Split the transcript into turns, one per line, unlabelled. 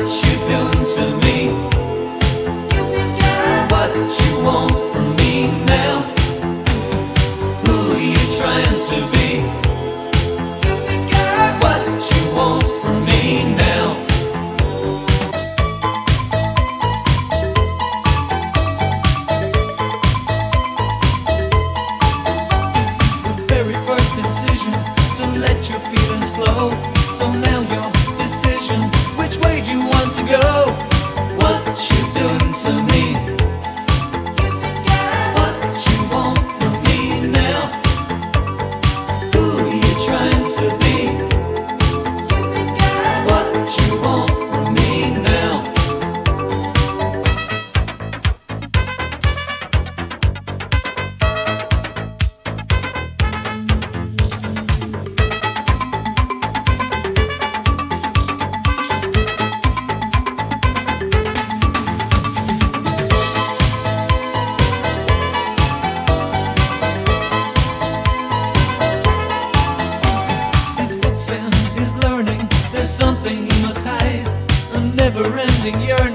you doing to me? Cupid girl, what you want from me now? Who are you trying to be? Cupid girl, what you want from me now? The very first incision to let your feelings flow. So now your decision, which way do you want to go? What you doing to me? Cupid girl, what you want from me now? Who are you trying to be? Cupid girl, what you want from me now? His books and his learning, there's something he must hide. A never-ending yearning